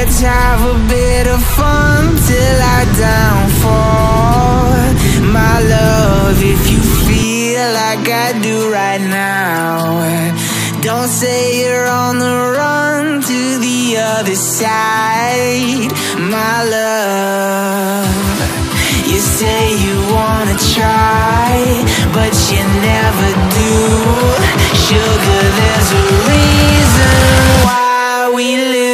Let's have a bit of fun till our downfall. My love, if you feel like I do right now, don't say you're on the run to the other side. My love, you say you wanna try, but you never do. Sugar, there's a reason why we live